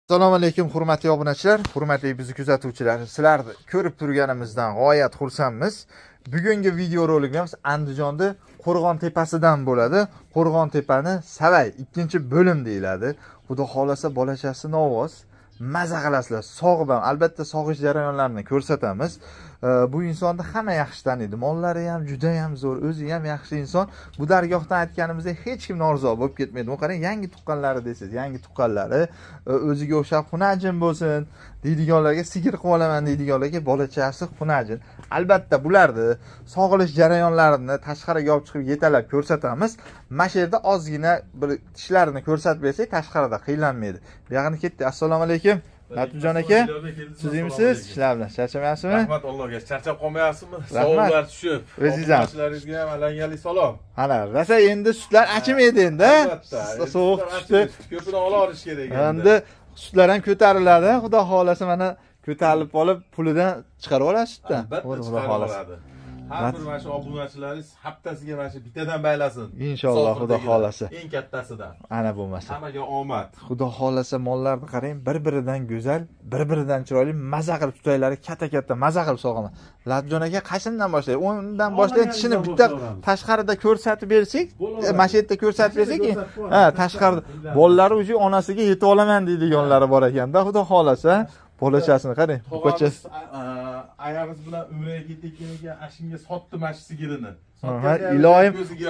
Assalomu alaykum hurmatli obunachilar, hurmatli bizni kuzatuvchilar. Sizlarni ko'rib turganimizdan g'oyat xursandmiz. Bugungi video rolikimiz Andijonda Qo'rg'on tepasidan bo'ladi. Qo'rg'on tepani Savay 2-bo'lim deyiladi. Xudo xolasa bolachasi novoz, maza qilasizlar. Sog'ib ham albatta sog'ish jarayonlarini ko'rsatamiz. Bu insonni hamma yaxshi taniydi. Mollari ham juda ham zo'r, o'zi ham yaxshi inson. Bu dargohdan aytganimizda hech kim norizo bo'lib ketmaydi. Bu qarang, yangi tuqqanlari desiz, yangi tuqqanlari o'ziga o'xshab xunajin bo'lsin deydiganlarga, sigir qilib olaman deydiganlarga bolachasi xunajin. Albatta bularni sog'ilish jarayonlarini tashqariga olib chiqib yetalab ko'rsatamiz. Mana shu yerda ozgina bir tishlarini ko'rsatib bersak, tashqarida qiynalmaydi. Bu yog'ini ketdi. Assalomu alaykum. Latibjon aka, siz imsiz? Ishlar bilan charchamayapsizmi? Rahmat Allohga. Charchab qolmayapsizmi? Savoblar tushib. O'zingizam. Obunachilaringizga ham alangali salom. Ana, rosa endi sutlar achimaydi endi. Sovuq tushdi. Ko'pini ola olish kerak endi. Sutlar ham ko'tariladi. Xudo xolasa mana ko'tarilib olib, pulidan chiqarib olasiz sutdan. Xudo xolasa. Har bir mana shu obunachilaringiz haftasiga mana shu bittadan baylasin. Inshaalloh, Xudo xolasa. Eng kattasidan. Ana bo'lmasa. Hammaga omad. Xudo xolasa mollarni qarang, bir-biridan go'zal, bir-biridan chiroyli, maza qilib tutaylari katta-katta maza qilib sog'aman. Latibjon aka qaysidan boshlaydi? O'ndan boshlaydi, tishini bitta tashqarida ko'rsatib bersak, mana shu yerda ko'rsatib bersak, tashqarida bolalar uji onasiga yetib olaman deydiganlari bor ekanda. Xudo xolasa, bolachasini qarang. Buqachasi ayog'ingiz bilan umraga ketayotganiga ashimga sotdi mana shu sigirini. Iloyim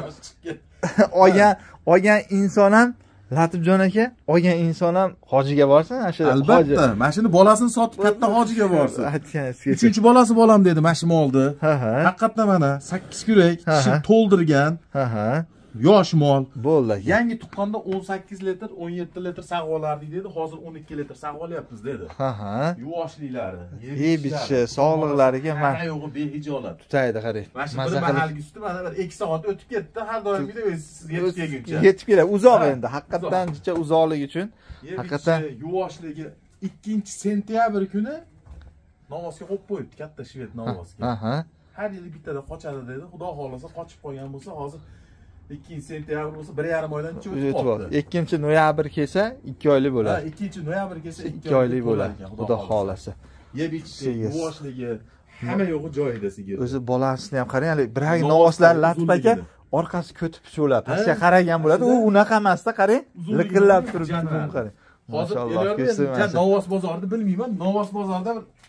olgan inson ham Latibjon aka, olgan inson ham hojiga borsin, ana shu albatta, mashina bolasini sotib katta hojiga borsin. Aytganingiz. 3-bolasi bolam dedi mashina oldi. Haqiqatan mana 8 kurak, tishi to'ldirgan. Yosh mol. Bo'ldi. Yangi tuqqanda 18 litr, 17 litr saqib olardik dedi. Hozir 12 litr saqib olyapmiz dedi. Yuvoshliklari, bichi, sog'liqlariga mana yo'g'i behijolat. Tutaydi, qarang. Mana bir mahalga usti mana bir 2 soat o'tib ketdi. Har doimgidek siz yetib kelguncha. Yetib keladi. Uzoq endi, haqiqatan jicha uzoqligi uchun. Haqiqatan yuvoshligi 2-sentyabr kuni Novosga qo'yib qo'yibdi, katta shved Novosga. Har yili bittada qochadi dedi. Xudo xolasa qochib qolgan bo'lsa, hozir 2-sentyabr bo'lsa 1,5 oydan o'tib qoldi. 2-noyabr kelsa 2 oylik bo'ladi. 2-noyabr kelsa 2 oylik bo'ladi. Xudo xolasa. Yeb ichdi, yuvoshligi, hamma yo'g'i joyida sigir. O'zi bolasini ham qarang, biragi novoslar Latib aka orqasi ko'tib cho'lab, pastga qaragan bo'ladi. U unaqa emasda, qarang, liqillab turibdi, qarang. Hozir Novos bozorida bilmayman, Novos bozorida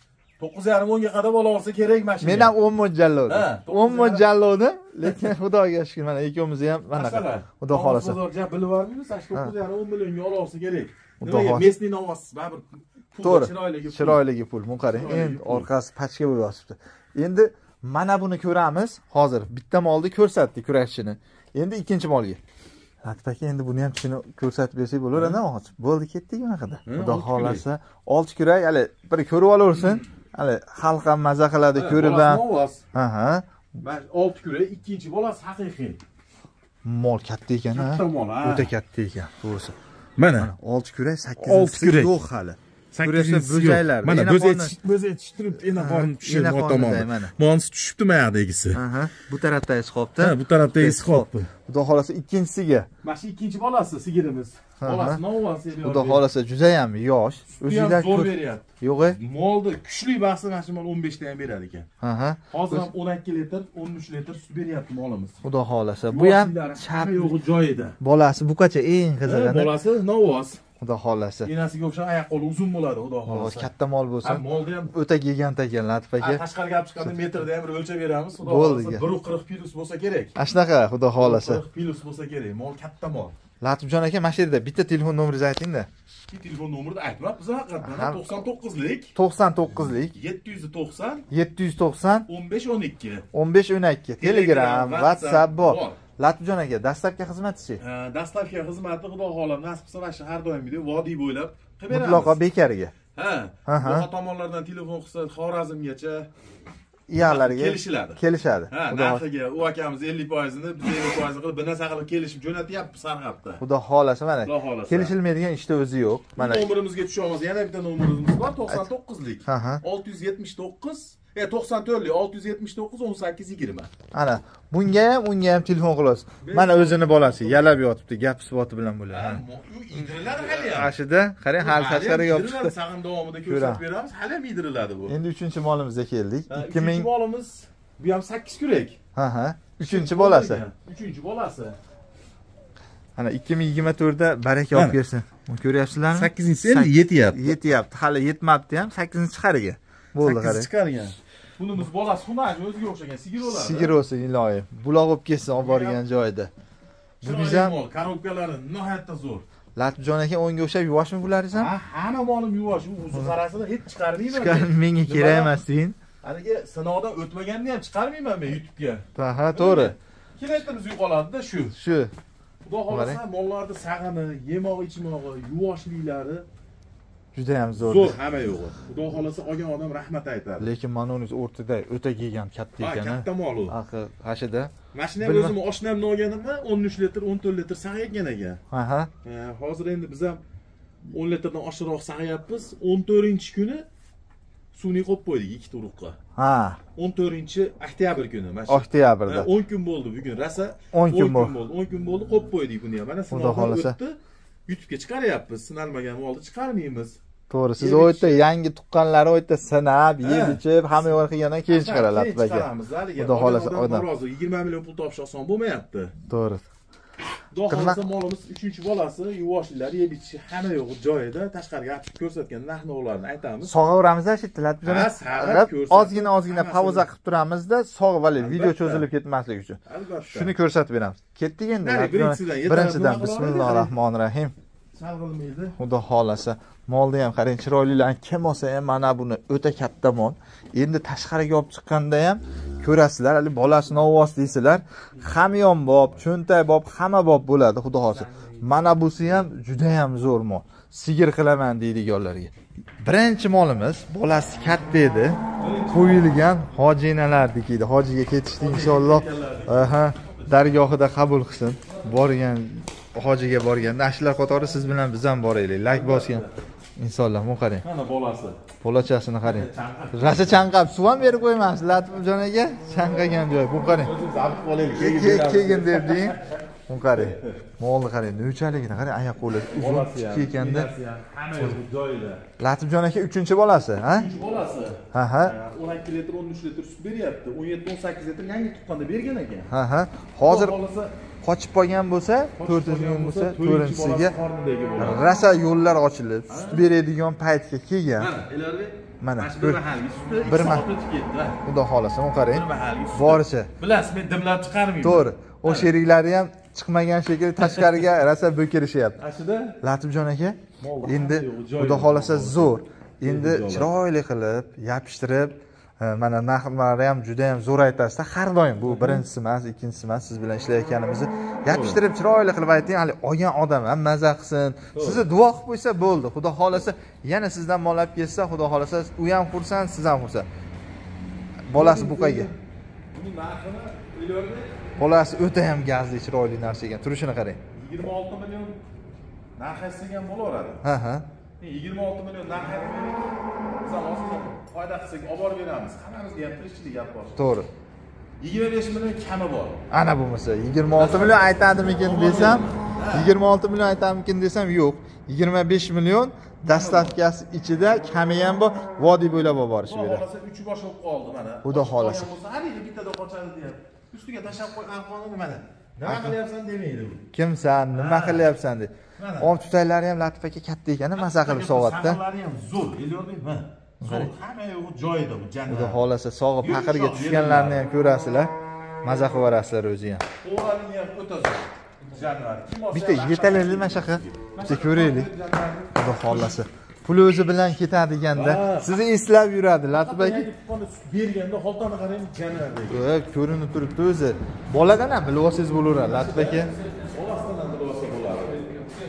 9:30 ga qadar bo'la olsa kerak mashina. Men ham 10 mo'ljallovdim. 10 mo'ljallovdim, lekin Xudoga shukr, mana ikkovimizni ham mana Xudo xolasa. Bozorda bilib olmaymiz, 9,5 millionga ola olsa kerak. Nimaga mesni Novos baribir pul chiroyligi pul. Mun qarang, endi orqasi pachka bo'lib yotibdi. Endi mana buni ko'ramiz. Hozir bitta molni ko'rsatdik, kurakchini. Endi ikkinchi molga. Latib aka, endi buni ham tishini ko'rsatib bersak bo'laveradi, hozir. Bo'ldi, ketdik bunaqada. Xudo xolasa, 6 kurak, hali bir ko'rib olaversin. Hali xalq ham maza qiladi, ko'rib ham. Mana 6 kurak, ikkinchi bolasi haqiqiy. Mol katta ekan, ha? Katta mol, ha. O'ta katta ekan, to'g'risi. Mana 6 kurak, 8 kurak yo'q hali. 8 bo'jaylar. Mana bo'z yetishtirib, ena qon pishirib o'taman. Monsi tushibdi mayaqdagisi. Bu tarafdagisi qolibdi. Bu tarafdagisi qolibdi. Xudo xolasa ikkinchisiga. Mana shu ikkinchi bolasi sigirimiz. Bolasi Novos edi. Xudo xolasa juda ham yosh. O'zingizlar zo'r beryapti. Yo'q-e? Molda kuchli bahsi mana shu mol 15 dan ham beradi ekan. Hozir ham 12 litr, 13 litr sut beryapti molimiz. Xudo xolasa. Bu ham chap yo'g'i joyida. Bolasi buqacha eng qizig'ini. Bolasi Novos. Xudo xolasa. Enasiga o'xshab oyoq qo'li uzun bo'ladi, xudo xolasa. Katta mol bo'lsa. Molda ham o'ta gigant ekan, Latib aka. Tashqariga olib chiqqanda metrda ham bir o'lchab beramiz, xudo xolasa. 140 plus bo'lsa kerak. Shunaqa, xudo xolasa. 140 plus bo'lsa kerak. Mol katta mol. Latibjon aka, mana shu yerda bitta telefon nomeringizni ayting-da. Telefon nomerini aytmabmiz haqiqatan. 99lik 99lik 790 790 15 12 15 12 Telegram, WhatsApp bor. Latibjon aka, dastlabki xizmati-chi? Dastlabki xizmati xudo xohlab nasib qilsa mana shu har doimgidek vodiy bo'ylab qilib beramiz. Mutlaqo bekarga. Boshqa tomonlardan telefon qilsa Xorazmgacha iyalariga kelishadi. Narxiga u akamiz 50%ni, biz 50% qilib bir narsa qilib kelishib jo'natyapmiz sarg'abda. Xudo xolasa, mana kelishilmaydigan ishda o'zi yo'q. Mana nomerimizga tushamiz. Yana bitta nomerimiz bor, 99lik 679 94 679 18 20. Ana, bunga ham, unga ham telefon qilasiz. Mana o'zini bolasi yalab yotibdi, gap sifati bilan bo'ladi. U idriladi hali ham. Ashida, qarang, hali tashqariga yopishdi. Sag'in davomida ko'rsatib beramiz. Hali ham idriladi bu. Endi 3-molimizga keldik. 2000 molimiz bu ham 8 kurak. Ha, 3-bolasi. 3-bolasi. Ana 2024 da baraka olib bersin. Buni ko'ryapsizlarmi? 8-chi endi yetyapti. Yetyapti. Hali yetmabdi ham, 8-chiqariga. Bo'ldi, qarang. 8-chiqargan. Bunimiz bolasi xunaj o'ziga o'xshagan sigir bo'ladi. Sigir bo'lsin, iloyim. Buloq olib kelsin, olib borgan joyida. Buningiz ham korobkalari nihoyatda zo'r. Latibjon aka o'nga o'xshab yuvoshmi bularimiz ham? Ha, hamma molim yuvosh. U o'zi qarasida hech chiqarmayman. Menga kerak emas deyin. Haligi sinovdan o'tmaganini ham chiqarmayman men YouTube'ga. Ha, to'g'ri. Kilometrimiz yo'qoladi-da shu. Shu. Xudo xolasa mollarni sag'ini, yemog'i, ichmog'i, yuvoshliklari juda ham zo'r. Zo'r hamma yo'g'i. Xudo xolasa olgan odam rahmat aytadi. Lekin mana uning o'rtada o'ta kelgan katta ekan. Ha, katta mol u. Aqi, hashida. Mashina ham o'zim oshnamni olganimda 13 litr, 14 litr sag'ayotgan ekan. Aha. Hozir endi biz ham 10 litrdan oshiqroq sag'ayapmiz. 14-kuni suvni qo'yib qo'ydik 2 turuqqa. Ha. 14-oktyabr kuni mana shu. Oktyabrda. 10 kun bo'ldi bugun. Rasa 10 kun bo'ldi. 10 kun bo'ldi qo'yib qo'ydik buni ham. Mana sinovdan o'tdi. YouTube'ga chiqaryapmiz. Sinalmagan molni chiqarmaymiz. To'g'ri, siz o yerda yangi tuqqanlari o yerda sinab, yeb ichib, hamma yo'q qilgandan keyin chiqaradi aka. Xudo xolasa odam 20 million pul topish oson bo'lmayapti. To'g'ri. Xudo xolasa molimiz 3-bolasi, yuvoshliklar, yeb ichishi hamma yo'q joyida. Tashqariga chiqib ko'rsatgan narx-navolarni aytamiz. Sog'averamiz-da, Latibjon aka. Ozgina pauza qilib turamizda, sog'ib olib, video cho'zilib ketmasligi uchun. Shuni ko'rsatib beramiz. Ketdik endi. Birinchidan bismillahir-rohmanir-rohim. Chalg'ilmaydi. Xudo xolasa, molni ham qarang, chiroylilar kim olsa ham mana buni o'ta katta mol. Endi tashqariga olib chiqqanda ham ko'rasizlar, hali bolasi novvos deysizlar, hamyon bob, cho'ntak bob, hamma bob bo'ladi, xudo xolasa. Mana busi ham juda ham zo'r mol. Sigir qilaman deydiganlarga. Birinchi molimiz, bolasi katta edi. Qo'yilgan hojinalardek edi. Hojiga ketishdi inshaalloh. Aha, dargohida qabul qilsin. Borgan hojiga borganda ashlar qatori siz bilan biz ham boraylik. Like bosgan. Insonlar, bu qarang. Mana bolasi. Bolachasini qarang. Rasa chanqab, suv ham berib qo'ymas Latibjon aka. Chanqagan joy. Bu qarang. O'zingiz olib qolaylik. Kelgin deb deng. Bu qarang. Molni qarang, nechligini qarang, oyoq qo'li uzun ekanda. Hamma yo'q joyida. Latibjon aka 3-bolasi, ha? 3-bolasi. Ha. 12 litr, 13 litr sut beryapti. 17-18 litr yangi tuqqanda bergan ekan. Ha. Hozir qochib qolgan bo'lsa, 400 million bo'lsa, 4-chisiga rasa yo'llar ochilib, sut beradigan paytga kelgan. Mana bir mahal ketdi. Xudo xolasa, u qarang. Boricha. Bilasiz, men dimlab chiqarmayman. To'g'ri. O sheriklari ham chiqmagan shekilli tashqariga rasa bo'kirishyapti. Ashida Latibjon aka, endi xudo xolasa zo'r. Endi chiroyli qilib, yopishtirib, mana narxlari ham juda ham zo'r aytasizda. Har doim bu birinchisi emas, ikkinchisi emas, siz bilan ishlayotganimizni yopishtirib chiroyli qilib ayting, hali olgan odam ham maza qilsin. Sizni duo qilib qo'ysa bo'ldi. Xudo xolasa yana sizdan mol olib kelsa, xudo xolasa u ham xursand, siz ham xursand. Bolasi buqaga. Buni narxini o'ylardi. Bolasi o'ta ham gazli, chiroyli narsa ekan. Turishini qarang. 26 million narx aytsagan bo'laveradi. Ha. 26 million narx aytmaylik. Biz ham hozir foyda qilsak olib borib beramiz. Hammamizga ham tirikchilik gap bor. To'g'ri. 25 million kami bor. Ana bo'lmasa 26 million aytadimikin desam, 26 million aytamikin desam yo'q. 25 million dastavkasi ichida kami ham bor, vodiy bo'ylab olib borishib beradi. Xudo xolasa 3 bosh bo'lib qoldi mana. Xudo xolasa. Haliga bittada qochadi deyapti. Ustiga tashab qo'y arqonni mana. Nima qilyapsan demaydi u. Kimsan, nima qilyapsan deb. Olib tutaylari ham Latif aka katta ekan, maza qilib sog'atda. Savolari ham zo'r, elyordik mana. Zo'r, hamma yo'q joyida bu jannat. Xudo xolasa sog'ib paqirga tushganlarni ham ko'rasizlar. Maza qilib borasizlar o'zi ham. O'g'lini ham o'ta zo'r. Jannat. Bitta yetalaylik mana shaqa. Bitta ko'raylik. Xudo xolasa. Pul o'zi bilan ketadi-ganda, sizni eslab yuradi Latif aka. Berganda xoltani qarang, jannat. Ko'rinib turibdi o'zi. Boladan ham bilib olsangiz bo'laveradi Latif aka. Bolasidan bilib olsa bo'ladi.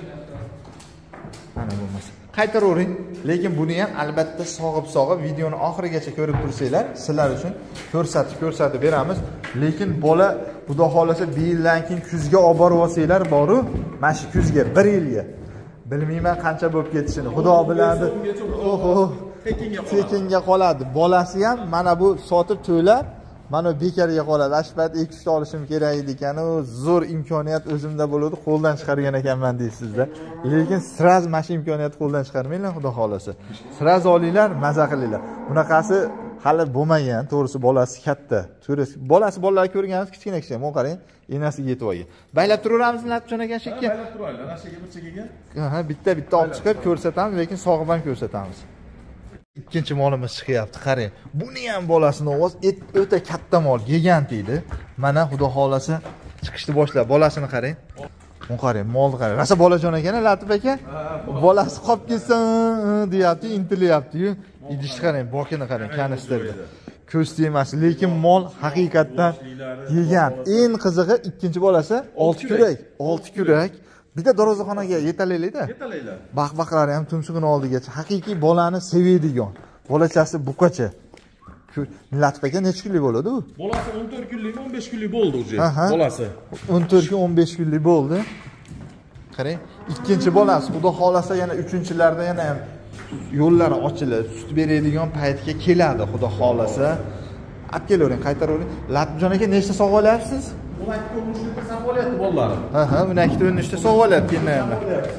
Mana bo'lmasa. Qaytaravering. Lekin buni ham albatta sog'ib videoni oxirigacha ko'rib tursanglar, sizlar uchun ko'rsatib beramiz. Lekin bola xudo xolasa bir yildan keyin kuzga olib borib olsanglar boru, mana shu kuzga 1 yilga bilmayman qancha bo'lib ketishini. Xudo biladi. Oho, tekinga qoladi. Bolasi ham mana bu sotib to'lab, mana bekarga qoladi. Ashbat 2 ta olishim kerak edi ekan, zo'r imkoniyat o'zimda bo'ladi, qo'ldan chiqargan ekanman deysizda. Lekin siraz mana shu imkoniyatni qo'ldan chiqarmanglar, xudo xolasa. Siraz olinglar, maza qilinglar. Bunaqasi hali bo'lmagan, to'g'risi bolasi katta. To'g'risi bolasi bolalar ko'rganimiz kichkina, mana qarang, enasiga yetib olgan. Baylab turaveramizmi Latibjon aka shekka? Baylab turaylik, nashaga bir chekaga. Ha, bitta olib chiqib ko'rsatamiz, lekin sog'ib ham ko'rsatamiz. Ikkinchi molimiz chiqyapti, qarang. Buni ham bolasini ovoz o'ta katta mol, gigant edi. Mana xudo xolasa chiqishni boshlab, bolasini qarang. Mana qarang, molni qarang. Rasa bolajon ekan, Latib aka. Bolasi qolib ketsin, deyapti, intilyapti-yu. Idishni qarang, bokini qarang, kanistrda. Ko'z tegmas, lekin mol haqiqatdan gigant. Eng qizig'i ikkinchi bolasi 6 kurak, 6 kurak. Bitta darvozaxonaga yetalaylik-da. Yetalaylar. Baq-baqlari ham tumshug'ini oldigacha. Haqiqiy bolani sevadigan. Bolachasi buqacha. Latib aka necha kunlik bo'ladi u? Bolasi 14 kunlik, 15 kunlik bo'ldi o'zi. Bolasi 14 kun, 15 kunlik bo'ldi. Qarang, ikkinchi bolasi, xudo xolasa yana uchinchilarda yana ham yo'llari ochilib, sut beradigan paytga keladi, xudo xolasa. Olib kelavering, qaytaravering. Latibjon aka nechta sog'ib olyapsiz? 12 ta sog'ib olyapti bolalar. 12 ta 13 ta sog'ib olyapti endi.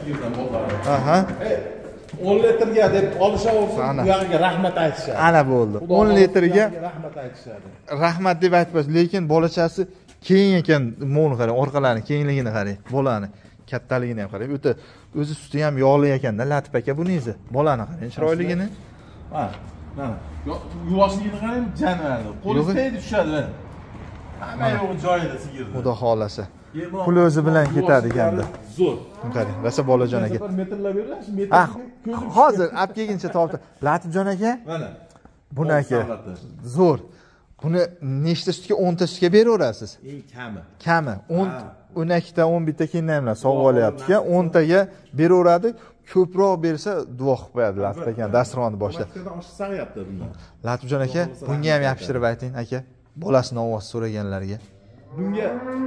Aha. 10 litrga deb olishaversin, bu yerga rahmat aytishadi. Ana bo'ldi. 10 litrga rahmat aytishadi. Rahmat deb aytibsiz, lekin bolachasi keng ekan, mo'ni qarang, orqalarini kengligini qarang, bolani kattaligini ham qarang. O'ta o'zi suti ham yog'li ekanda, Latib aka buningiz. Bolani qarang, chiroyligini. Ha, mana. Yuvashligini qarang, janvardi. Qo'li tegdi tushadi. Hamma yo'g'i joyida sigirdi. Xudo xolasa. Pul o'zi bilan ketadi ekanda. Zo'r. Qarang, rasa bolajon aka. Metrlab berasiz, metr. Hozir olib kelguncha topdi. Latibjon aka. Mana. Buni aka. Zo'r. Buni nechta sutga 10 ta sutga beraverasiz? Eng kami. Kami 12 ta 11 ta kelinlar sog'ib olyapti-ku, 10 taga beraveradi. Ko'proq bersa duo qilib qo'yadi Latib aka dasturxonni boshlab. Sag'yapti bundan. Latibjon aka, bunga ham yopishtirib ayting aka. Bolasini ovoz so'raganlarga. Bunga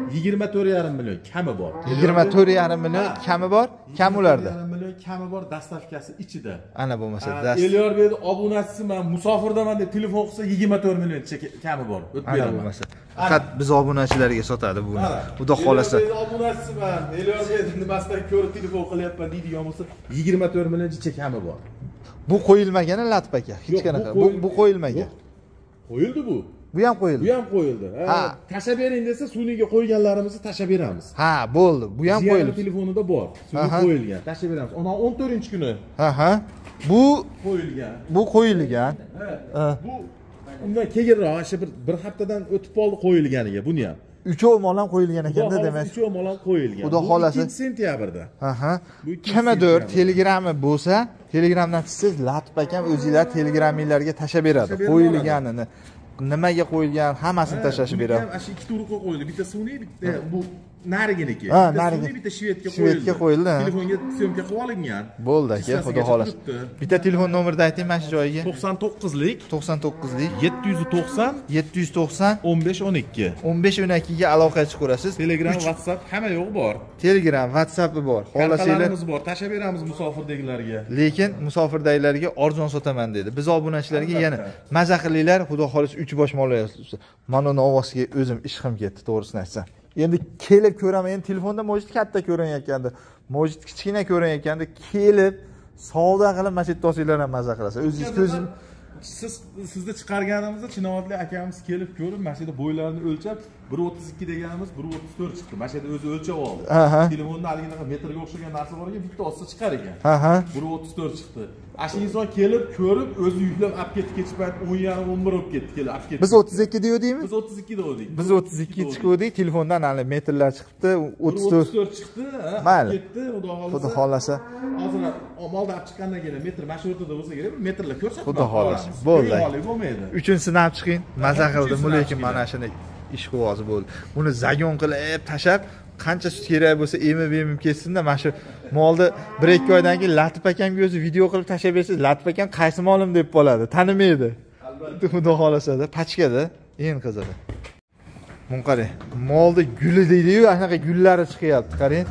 24,5 million kami bor. 24,5 million kami bor, kam ularda. 24,5 million kami bor, dastavkasi ichida. Ana bo'lmasa Elyorbekning obunachisiman, musofirdaman deb telefon qilsa 24 million kami bor. O'tib beraman. Ana bo'lmasa. Faqat biz obunachilarga sotadi buni. Xudo xolasa. Elyorbekning obunachisiman, Elyorbekning nimasidan ko'rib telefon qilyapman deydigan bo'lsa 24 million kami bor. Bu qo'yilmagan Latib aka, hech qanaqa. Bu qo'yilmagan. Qo'yildi bu. Bu ham qo'yildi. Bu ham qo'yildi. Tashlab bering desa, suvniga qo'yganlarimizni tashlab beramiz. Ha, bo'ldi. Bu ham qo'yildi. Telefonida bor. Suvga qo'yilgan. Tashlab beramiz. Ona 14-kuni. Bu qo'yilgan. Bu qo'yilgan. Bu undan keyinroq, o'sha bir haftadan o'tib qoldi qo'yilganiga, buni ham. Uchov mol ham qo'yilgan ekanda demak. Uchov mol ham qo'yilgan. Xudo xolasa. 2 sentyabrda. Kimdir Telegram'i bo'lsa, Telegramdan siz Latib akam o'zingizlar Telegramingizlarga tashlab beradi. Qo'yilganini. Nimaga qo'yilgan, hammasini tashlashib beradi. Mana shu ikkita urug'ga qo'yildi. Bitta sun'iy, bitta bu nariginiki. Narigi. Bitta shvedga qo'yildi. Shvedga qo'yildi. Telefonga syomka qilib olingan. Bo'ldi aka, xudo xolasa. Bitta telefon nomerini ayting mana shu joyiga. 99lik 99lik 790 790 1512. 1512 ga aloqa chiqarasiz. Telegram, WhatsApp hamma yo'q bor. Telegram, WhatsApp'i bor. Xolasanglar bor, tashlab beramiz musofirdagilarga. Lekin musofirdagilarga arzon sotaman dedi. Biz obunachilarga yana maza qilinglar, xudo xolasa 3 bosh mol olyapsiz. Mana uni ovozga o'zim ishqim ketdi, to'g'risini aytsam. Endi kelib ko'raman, endi telefonda Mojid katta ko'rinayotgandi. Mojid kichkina ko'rinayotgandi. Kelib savdo qilib mana shu yerda olsanglar ham maza qilasiz. O'zingiz ko'zim sizni chiqarganimizda Chinovatli akamiz kelib ko'rib, mana shu yerda bo'ylarini o'lchab 1.32 deganimiz 1.34 chiqdi. Mana shu yerda o'zi o'lchab oldi. Telefonda haliginaqa metrga o'xshagan narsa bor ekan, bitta olsa chiqar ekan. 1.34 chiqdi. Ashu inson kelib, ko'rib, o'zi yuklab olib ketib kech payt 10:30 11 bo'lib ketdi, kelib olib ketdi. Biz 32 deyordikmi? Biz 32 dedik. Biz 32 chiqdik, telefondan hali metrlar chiqibdi, 34 chiqdi, mayli. Ketdi, xudo xolasa. Hozir molda olib chiqqandan keyin metr mana shu o'rtada bo'lsa kerak, metrlar ko'rsatma. Xudo xolasa. Bo'ldi. Bo'lmaydi. Uchinchisini olib chiqing. Maza qildim, lekin mana shuni ish qo'vozi bo'ldi. Buni zagon qilib, tashab, qancha sut kerak bo'lsa emib ketsin-da, mana shu molni 1-2 oydan keyin Latib akamga o'zi video qilib tashab bersangiz, Latib akam qaysi molim deb qoladi, tanimaydi. Xudo xolasa-da, pachkada eng qizig'i. Buni qarang, molni guli deydi-yu, anaqa gullari chiqyapti, qarang.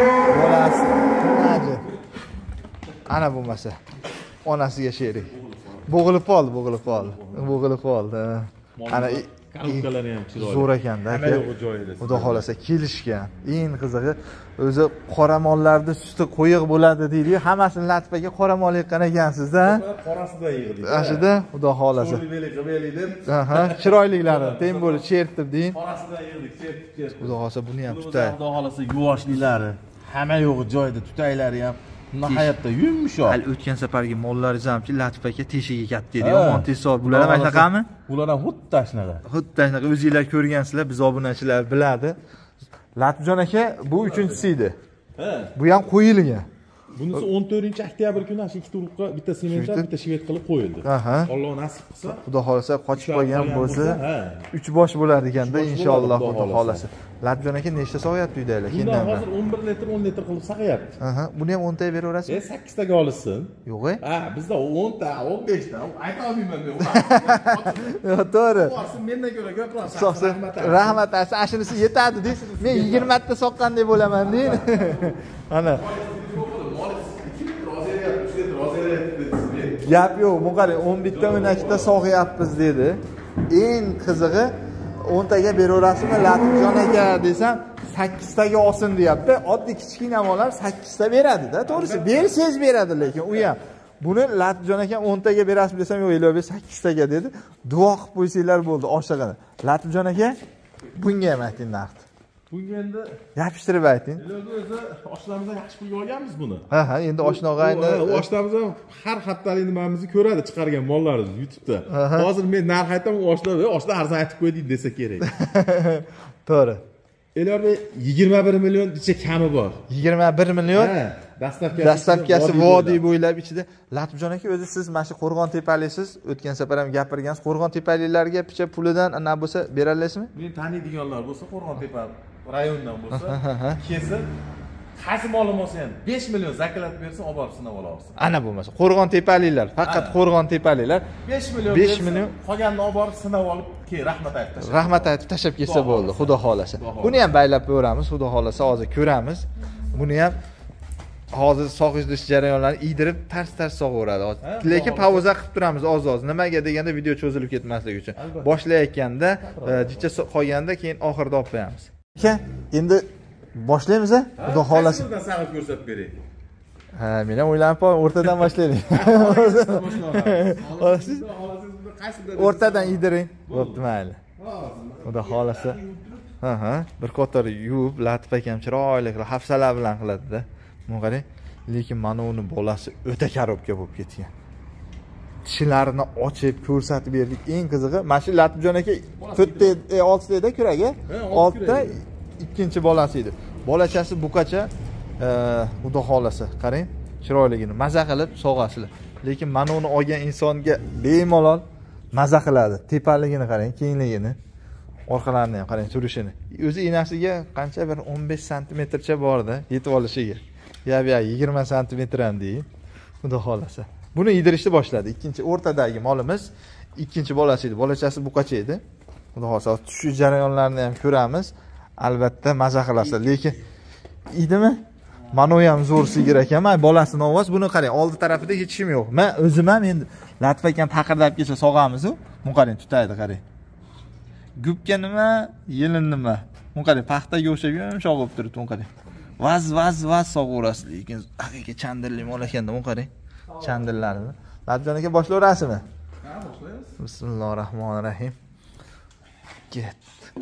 Bolasi, ana bo'lmasa onasiga sherik. Bo'g'ilib qoldi. Ana Korobkalari ham chiroyli. zo'r ekanda Hamma aka. yo'g'i joyida. Xudo xolasa kelishgan. Eng qizig'i o'zi qoramollarda suti qo'yiq bo'ladi deydi-yu, hammasini latpaga qoramol yiqqan ekansizda. Qorasida yig'dik. Ashida Xudo xolasa. Aha, chiroyliklari teng bo'lib chertib deyin. Qorasida yig'dik, chertib. Xudo xolasa buni ham tutay. Xudo xolasa yuvoshliklari, hamma yo'g'i joyida, tutaylari ham nihoyatda yumshoq. Hali o'tgan safargi mollaringiz hamki latpaga teshigi katta edi. Yomon tezkor. Bular ham shunaqami? Bular ham xuddi shunaqa. Xuddi shunaqa o'zingizlar ko'rgansizlar, biz obunachilar biladi. Latibjon aka, bu 3-inchisi edi. Bu ham qo'yilgan. Bunisi 14-oktyabr kuni shu ikkita urug'ga bitta sementdan, bitta shvet qilib qo'yildi. Alloh nasib qilsa, Xudo xolasa qochib qolgan bo'lsa, 3 bosh bo'lar ekanda inshaalloh Xudo xolasa. Latibjon aka nechta sog'yapti uydanglar? Bundan hozir 11 litr, 10 litr qilib saqyapti. Buni ham 10 taga beraverasizmi? 8 taga olsin. Yo'q-e? Bizda 10 ta, 15 ta. Ayta olmayman men. Yo'q, to'g'ri. Mendan ko'ra ko'proq. Rahmat, ashunisi yetadi deng. Men 20 ta soqqandek bo'laman deng. Ana. Gap yo'q, bu qarang 11 ta o'ynashda sog'yapmiz dedi. Eng qizig'i 10 taga beraverasizmi Latibjon aka desam 8 taga olsin deyapti. Oddiy kichkina mollar 8 ta beradi-da, to'g'risi. Bersangiz beradi, lekin u ham buni Latibjon aka 10 taga berasizmi desam, yo'q, iloji 8 taga dedi. Duo qilib qo'ysanglar bo'ldi oshig'ini. Latibjon aka, bunga ham ayting narxni. Bunga endi yopishtirib ayting. O'zi oshnamizdan yaxshi pulga olganmiz buni. Ha, endi oshna og'ayni oshnamiz ham har haftalik nimamizni ko'radi, chiqargan mollarimizni YouTube'da. Hozir men narx aytaman, oshna arzon aytib qo'ydik desa kerak. To'g'ri. Elorda 21 million ichida kami bor. 21 million? Dastavkasi vodiy bo'ylab ichida. Latibjon aka, o'zi siz mana shu Qo'rg'on-tepaliksiz, o'tgan safar ham gapirgansiz. Qo'rg'on-tepaliklarga picha pulidan ana bo'lsa beralasizmi? Men taniydiganlar bo'lsa, Qo'rg'on-tepa rayondan bo'lsa, kelsa, qaysi molim olsa ham 5 million zaklat bersa, olib borib sinab olasiz. Ana bo'lmasa Qo'rg'on-tepaliklar, faqat Qo'rg'on-tepaliklar 5 million qolganini olib borib sinab olib, keyin rahmat aytib tashlab. Rahmat aytib tashlab kelsa bo'ldi, Xudo xolasa. Buni ham baylab ko'ramiz, Xudo xolasa hozir ko'ramiz. Buni ham hozir sog'ish jarayonlarini iydirib tars sog'averadi. Lekin pauza qilib turamiz oz-oz. Nimaga deganda video cho'zilib ketmasligi uchun. Boshlayotganda, jicha qolganda keyin oxirida olib qo'yamiz. Aka, endi boshlaymiz a? Xudo xolasa. Sizdan saqlab ko'rsatib bering. Ha, men ham o'ylanib qoldim, o'rtadan boshlaylik. O'rtadan iydiring. Bo'pti, mayli. Xudo xolasa. Bir qator yuvib, Latif akam chiroyli qilib, hafsala bilan qiladi-da. Mana qarang, lekin mana uni bolasi o'ta karobka bo'lib ketgan. Tishlarini ochib ko'rsatib berdik. Eng qizig'i, mana shu Latifjon aka 4ta 6ta edi kuragi. 6ta ikkinchi bolasi edi. Bolachasi buqacha, xudo xolasa, qarang, chiroyligini maza qilib sog'asizlar. Lekin mana uni olgan insonga bemalol maza qiladi. Tepaligini qarang, kengligini, orqalarini ham qarang, turishini. O'zi enasiga qancha bir 15 santimetrcha bordi yetib olishiga. Ya 20 santimetr ham deydi. Xudo xolasa. Buni yedirishni boshladi. Ikkinchi o'rtadagi molimiz ikkinchi bolasi edi. Bolachasi buqacha edi. Xudo xolasa shu jarayonlarni ham ko'ramiz. Albatta maza qilasizlar. Lekin idimi? Mana u ham zo'r sigir ekan. Men bolasini ovoz, buni qarang, oldi tarafida hech kim yo'q. Men o'zim ham endi Latif akam taqirlab kelsa sog'amiz-ku. Buni qarang, tutaydi, qarang. Gubga nima, yelin nima? Buni qarang, paxtaga o'xshab yumshoq bo'lib turibdi, buni qarang. Vaz sog'urasiz, lekin haqiqiy chandilli mol ekanda, buni qarang. Chandillarini. Latibjon aka boshlayverasizmi? Ha, boshlaymiz. Bismillahirrohmanirrohim. Ket.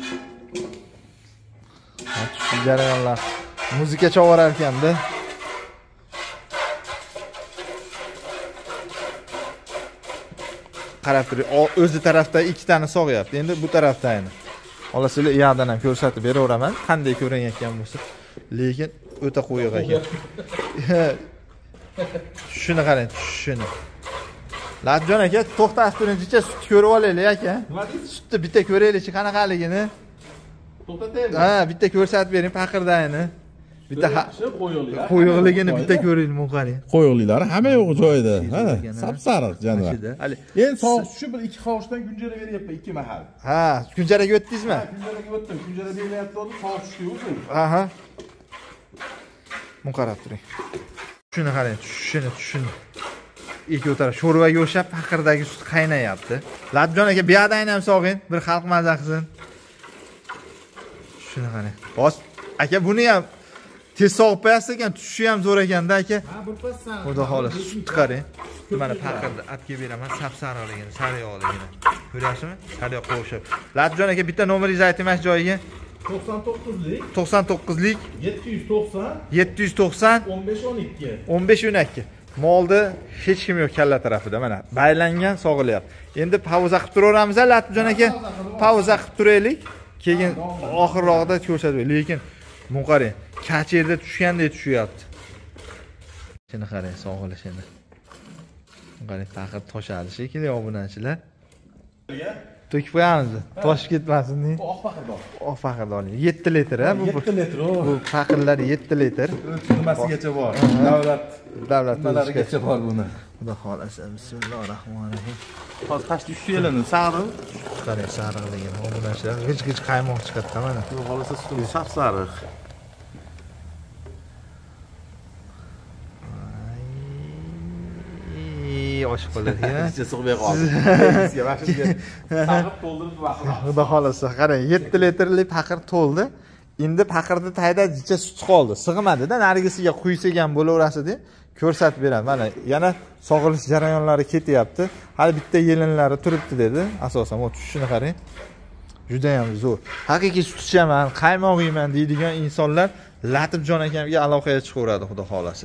Shu jarayonlar muzika cho'g'arar ekanda. Qarab turing, o'zi tarafda ikkitani sog'yapti. Endi bu tarafdayni. Olasizlar, yoqdan ham ko'rsatib beraveraman, qanday ko'rinayotgan bo'lsa. Lekin o'ta qo'yiq ekan. Shuni qarang, shuni. Latibjon aka, to'xtatib turingchi, sutni ko'rib olaylik aka. Nima deysiz? Sutni bitta ko'raylik, qanaqaligini. To'xtataymi? Ha, bitta ko'rsatib bering paqirdayini. Bitta qo'yiqlar. Qo'yiqligini bitta ko'raylik, bu qarang. Qo'yiqlari hamma yo'q joyida. Ha, sap-sariq janob. Endi sovuq shu bir ikki qovushdan kunjara beryapman, 2 mahal. Ha, kunjaraga o'tdingizmi? Kunjaraga o'tdim. Kunjara berilyapti, sovuq tushdi o'zi. Aha. Bunu qarab turing. Shuni qarang, shuni. ikki taraf sho'rvaga o'xshab paqirdagi sut qaynayapti. Latjon aka, bu yoqdan ham sog'ing, bir xalq maza qilsin. Shuni qarang. Bos, aka buni ham tez sog'ib qo'yasiz ekan, tushishi ham zo'r ekanda aka. Ha, bir passan. Xudo xolos, sutni qarang. Mana paqirni atga beraman, sap-sariqligini, sariyog'ligini. Ko'ryapsizmi? Sariyog' qo'shib. Latjon aka, bitta nomeringizni aytmas joyiga. 99lik 99lik 790 790 1512. 1512. Molda hech kim yo'q kalla tarafida. Mana baylangan, sog'ilyapti. Endi pauza qilib turaveramiz, Latjon aka. Pauza qilib turaylik. Keyin oxirroqda ko'rsatib. Lekin bu qarang, kachirda tushgandek tushyapti. Shuni qarang, sog'ilishini. Qarang, paqir toshadi shekilli obunachilar. To'kib qo'yamiz. Toshib ketmasin deb. Oq paqirdoq. Oq paqirni oling. 7 litr ha bu. 7 litr. Bu paqirlar 7 litr. Nimasigacha bor? Davlat nimalarigacha bor buni. Xudo xolasa. Bismillahirrohmanirrohim. Hozir qashdi ushlaylarni sariq. Qarang, sariqligini, obunachilar. G'ij-g'ij qaymoq chiqadi mana. Xudo xolasa suti sap-sariq. Oshib qoladi-ya. Ichga sig'may qoldi. Sizga vaqtga sariq to'ldirib vaqtlar. Xudo xolasa, qarang, 7 litrli paqir to'ldi. Endi paqirni tayda jicha sut qoldi. Sig'madi-da, narigisiga quysagan bo'laverasida ko'rsatib beraman. Mana yana sog'ilish jarayonlari ketyapti. Hali bitta yelinlari turibdi dedi. Asosan o tushishini qarang. Juda ham zo'r. Haqiqiy sut ichaman, qaymoq yeyman deydigan insonlar Latibjon akamga aloqaga chiqaveradi, xudo xolasa.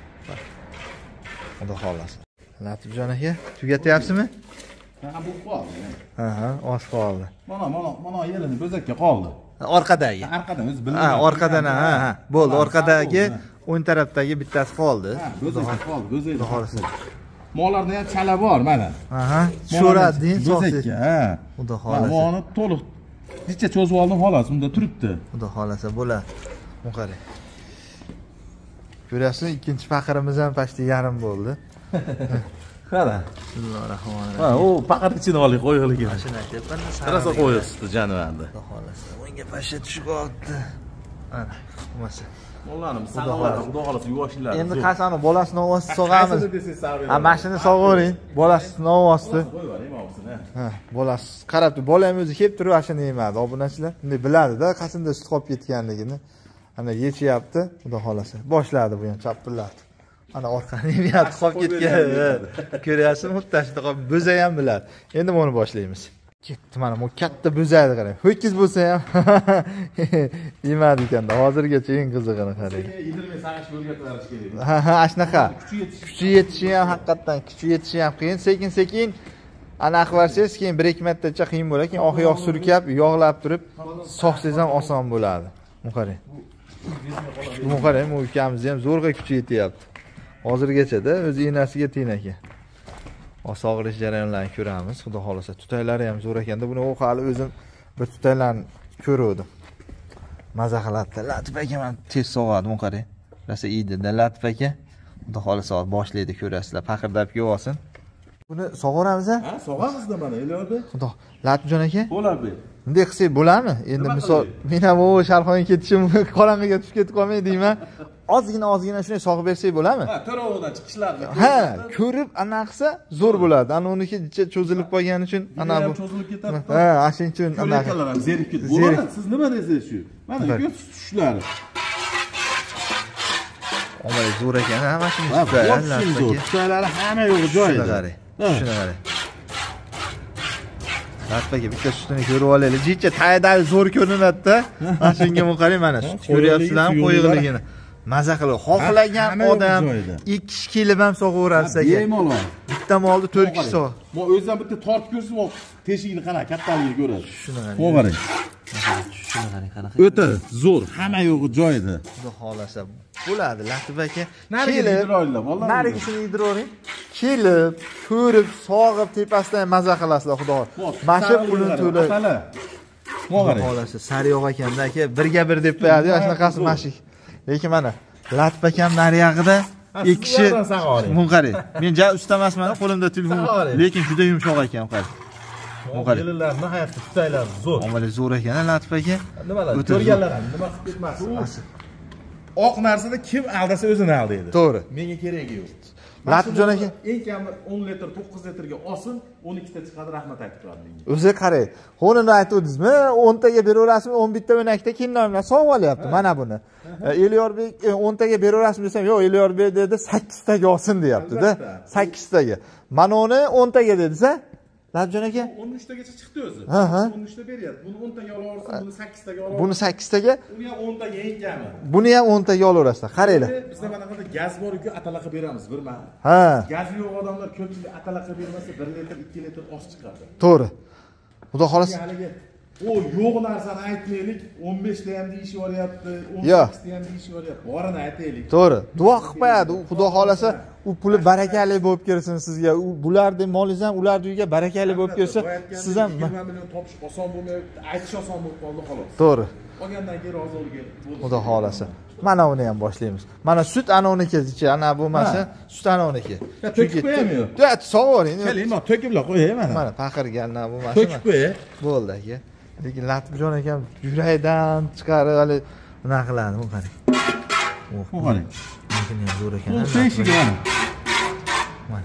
Xudo xolasa. Latibjon aka, tugatyapsizmi? Ha, bu qoldi. Ha, oz qoldi. Mana yelini bo'zakka qoldi. Orqadagi. Orqadan o'zi bilmayman. Ha, orqadan ha. Bo'ldi, orqadagi o'ng tarafdagi bittasi qoldi. Ha, bo'zak qoldi, bo'zak. Xudo xolasa. Mollarda ham chala bor mana. Aha, sho'rading, bo'zakka, ha. Xudo xolasa. Moni to'liq jicha cho'zib oldim, xolos, unda turibdi. Xudo xolasa bo'ladi. Bu qarang. Ko'ryapsizmi, ikkinchi paqirimiz ham pashti yarim bo'ldi. Qara. Bismillahirrohmanirrohim. Ha, u paqir ichini olib qo'yig'lik. Mashina aytyapman. Qarasa qo'yasiz janovarni. Xudo xolasa. Unga pashta tushib qoldi. Mana, bo'lmasa. Mollarim sog'ladi, xudo xolasa yuvashinglar. Endi qasani bolasini ovozini sog'amiz. Ha, mashina sog'avering. Bolasini ovozini. Qo'yavering ovozini. Ha, bolasi qarabdi. Bola ham o'zi kelib turib mashina yemadi. Obunachilar bunday biladi-da, qasinda sut qolib ketganligini. Ana yechyapti, xudo xolasa. Boshladi bu ham chapilladi. Ana orqani yeyapti, qolib ketgan. Ko'ryapsizmi? Muttashida qolib bo'za ham biladi. Endi buni boshlaymiz. Ketdi mana bu katta bo'zaydi qarang. Ho'kiz bo'lsa ham yemadi ekanda. Hozirgacha eng qizig'ini qarang. Yedirmay saqlashga o'rgatib berish kerak. Ha, ashnaqa. Kuchi yetishi ham haqiqatan, kuchi yetishi ham qiyin. Sekin-sekin aniq qilsangiz, keyin 1-2 martacha qiyin bo'ladi. Keyin oq yog' surkab, yog'lab turib, soqsangiz ham oson bo'ladi. Bu qarang. Bu qarang, bu ukamiz ham zo'rg'a kuchi yetyapti. Hozirgacha-da o'z enasiga teng ekan. Sog'ilish jarayonlarini ko'ramiz. Xudo xolasa, tutaylari ham zo'r ekanda. Buni hali o'zim bir tutaylarni ko'rdim. Maza qiladi. Latif aka ham tez sog'adi, bu qarang. Rosa iydi-da Latif aka. Xudo xolasa boshlaydi, ko'rasizlar. Paqirlab kelsin. Buni sog'oramiz-a? Ha, sog'amiz-da mana, e'londa. Xudo. Latifjon aka? Bo'ladi. Bunday qilsak bo'ladimi? Endi misol men ham o sharxonga ketishim, qorong'iga tushib ketib qolmay deyman. Ozgina shunday sog'ib bersak bo'ladimi? Ha, to'rovdan chiqishlarni. Ha, ko'rib ana qilsa zo'r bo'ladi. Ana uniki cho'zilib qolgani uchun ana bu cho'zilib ketadi. Ha, ashin uchun ana ham zerib ketdi. Bo'ladi. Siz nima deysiz shu? Mana ko'z tutishlari. Omay zo'r ekan, hamma shuni tutadi. Tutalari hamma yo'g'i joyida. Shuni qarang. Latbaga bitta sutini ko'rib olaylik. Jicha taydali zo'r ko'rinadi-da. Mana shunga bu qarang, mana sut ko'ryapsizlarmi qo'yig'ligini. Maza qilib, xohlagan odam 2 kilo ham sog'averasiz aka. Bemalol. Bitta molni 4 kishi sog'. Bu o'zidan bitta tortib ko'rsin, o teshigini qara, kattaligini ko'radi. Shuni qarang. Bu qarang. Shuni qarang, qanaqa. O'ta zo'r, hamma yo'g'i joyida. Xudo xolasa bo'ladi, Latif aka. Narigisini yediravering. Kelib, ko'rib, sog'ib, tepasidan maza qilasizlar, xudo. Mashib pulini to'lab. Xudo xolasa, sariyog' akanda aka, birga bir deb qo'yadi, shunaqasi mashik. Lekin mana Latif akam nariyog'ida 2 kishi mun qarang. Men ja ustamasman, qo'limda telefon, lekin juda yumshoq ekan, qarang. Bu qarang. Yillar nihoyatda tutaylar zo'r. Omali zo'r ekan, Latif aka. Nimalar? Ko'rganlar ham nima qilib ketmasin. Oq narsada kim aldasa o'zini aldaydi. To'g'ri. Menga keragi yo'q. Latibjon aka eng kami 10 litr 9 litrga olsin, 12 ta chiqadi, rahmat aytib turadi menga. o'zi qarang, xonani aytdingizmi? 10 taga beraverasizmi? 11 ta o'ynakda kelin bilan sovg'a olyapti mana buni. Elyorbek 10 taga beraverasizmi desam, yo'q, Elyorbek dedi 8 taga olsin deyapti-da. 8 taga. Mana uni 10 taga dedi-sa? Latibjon aka 13 tagacha chiqdi o'zi. Ha. 13 ta beryapti. Buni 10 taga olaversin, buni 8 taga olaversin. Buni 8 taga, Uni ham 10 taga eng kami. buni ham 10 taga olaverasizlar. Qaranglar. Bizda mana bunday gaz bor-ku, atalaqa beramiz bir mahal. Ha, Gazi yo'q odamlar ko'pchilik atalaqa bermasa 1 litr, 2 litr osh chiqadi. to'g'ri. Xudo xolasa. Haligi o yo'q narsani aytmaylik, 15 ta ham deyishyapti, 18 Yo'q. ta ham deyishyapti. Borini aytaylik. To'g'ri. Duo qilib qo'yadi. Xudo xolasa, u puli barakali bo'lib kelsin sizga. U bularning molingiz ham ularning uyiga barakali bo'lib kelsa, siz ham 20 million topish oson bo'lmayapti, aytish oson bo'lib qoldi xolos. to'g'ri. Qolgandan keyin rozi bo'lgan. Xudo xolasa. Mana uni ham boshlaymiz. Mana sut ana uniki, ana bo'lmasa sut ana uniki. To'kib qo'yaymi? Yo'q, sog'oring. Keling, men to'kiblar qo'yay mana. Mana paqirgandan bo'lmasa. To'kib qo'yay. Bo'ldi aka. Lekin Latibjon akam yurakdan chiqarib hali nima qiladi, bu qarang. Bu qarang. Lekin ham zo'r ekan. Bu teshigi mana. Mana.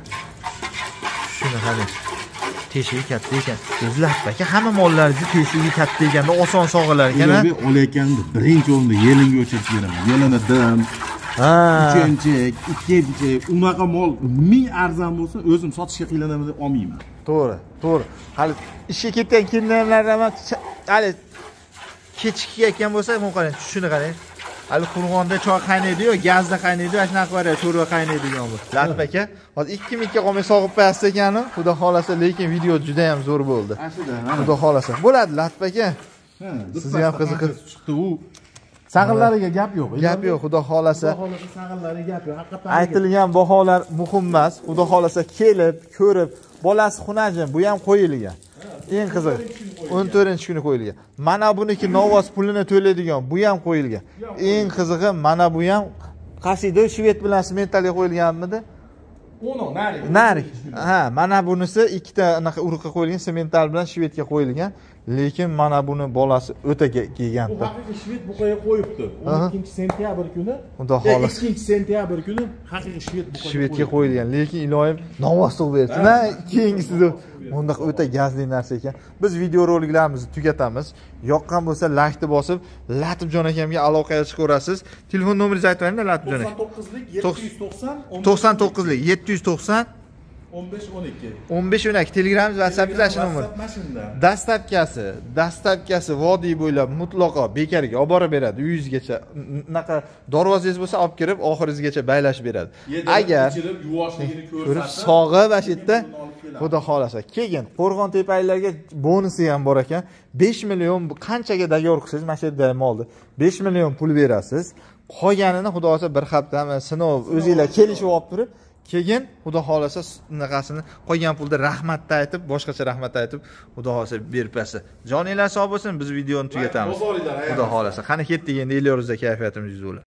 Shuni qarang. Teshigi katta ekan. Latibjon aka hamma mollaringizni teshigi katta ekanda oson sog'ilar ekan. Olayotganda birinchi o'rinda yelinga o'chirib beraman. Yelini dim. Ha. Uchinchi, ikkinchi, unaqa mol 1000 arzon bo'lsa, o'zim sotishga qiynalaman deb olmayman. To'g'ri, to'g'ri. Hali ishga ketgan kelinlar ham hali kechki ketgan bo'lsa, bu qarang, shuni qarang. Hali qurg'onda choy qaynaydi-yu, gazda qaynaydi, ana shunaqa qarang, sho'rva qaynaydigan bu. Latib aka, hozir 2 qolmay sog'ib qo'yasiz ekan, xudo xolasa, lekin video juda ham zo'r bo'ldi. Xudo xolasa. Bo'ladi Latib aka. Sizga ham qiziqib chiqdi u. Sag'inlariga gap yo'q. Gap yo'q, xudo xolasa. Xudo xolasa sag'inlariga gap yo'q. Haqiqatan Aytilgan baholar muhim emas. Xudo xolasa kelib, ko'rib, bolasi xunajim, bu ham qo'yilgan. Eng qizig'i 14-kuni qo'yilgan. Mana buniki novoz pulini to'laydigan, bu ham qo'yilgan. Eng qizig'i mana bu ham qasida shvet bilan sementlarga qo'yilganmidi? Ono Narik. Ha, mana bunisi ikkita anaqa urug'ga qo'yilgan, semental bilan shvetga qo'yilgan. Lekin mana buni bolasi o'ta kelgan. Bu haqiqiy shvet buqaga qo'yibdi. 12-sentyabr kuni. Xudo xolasa. 2-sentyabr kuni haqiqiy shvet buqaga Shvetga qo'yilgan. Lekin iloyim novoz tug'ib berdi. Na, keyingisida bunda o'ta gazli narsa ekan. Biz video roliklarimizni tugatamiz. Yoqqan bo'lsa like bosib, Latibjon akamga aloqaga chiqaverasiz. Telefon nomeringizni aytib bering, Latibjon aka. 99lik 790 1512 Telegram, WhatsApp'lash nomeri. Dastavkasi vodiy bo'ylab mutlaqo bekarga olib borib beradi. Uyingizgacha unaqa darvozangiz bo'lsa olib kirib, oxiringizgacha baylashib beradi. Agar yuvoshligini ko'rib sog'ib ashitda xudo xolasa. Keyin Qo'rg'on-Tepaliklarga bonusi ham bor ekan. 5 million qanchaga tayyor qilsangiz, mana shu yerda moldi. 5 million pul berasiz. Qolganini xudo xolasa bir haftami sinov o'zingizlar kelishib olib turib, keyin xudo xolasa unaqasini qolgan pulda rahmatni aytib, boshqacha rahmat aytib, xudo xolasa berib bersa. Joninglar sog' bo'lsin, biz videoni tugatamiz. Xudo xolasa. Qani ketdik endi Elyoruzda kayfiyatimiz yuz bo'ladi.